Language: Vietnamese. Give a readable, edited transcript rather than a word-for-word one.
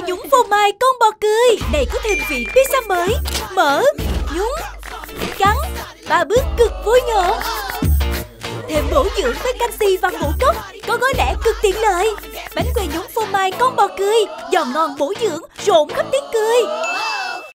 nhúng phô mai con bò cười. Này có thêm vị pizza mới. Mở, nhúng, cắn. 3 bước cực vui nhộn. Thêm bổ dưỡng với canxi và ngũ cốc. Có gói lẻ cực tiện lợi. Bánh que nhúng phô mai con bò cười, giòn ngon bổ dưỡng, rộn khắp tiếng cười.